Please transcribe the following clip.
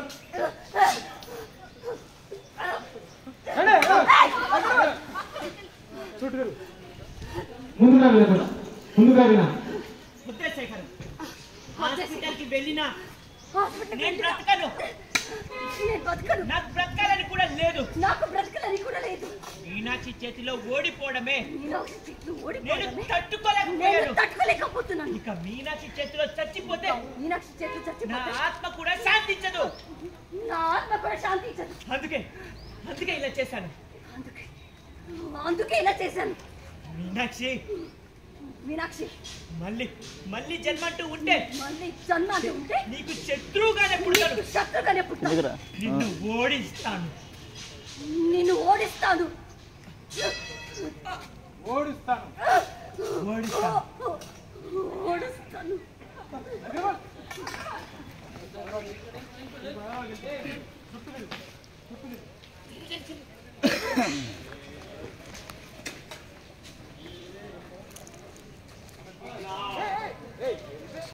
ముందుగా వినా ముద్రశేఖర్ హాస్పిటల్కి వెళ్ళినా నేను బ్రతకను. నాకు బ్రతకాలని కూడా లేదు. మీనాక్షి చేతిలో ఓడిపోవడమే నేను తట్టుకోలేకపోతున్నాను. ఇక మీనాక్షి చేతిలో చచ్చిపోతే నా ఆత్మ కూడా శాంతించదు. అందుకే ఇలా చేశాను. మీనాక్షి మళ్ళీ జన్మంటూ ఉంటే నీకు శత్రువుగానే పుడతాను. నిన్ను ఓడిస్తాను. ఓడిస్తాను.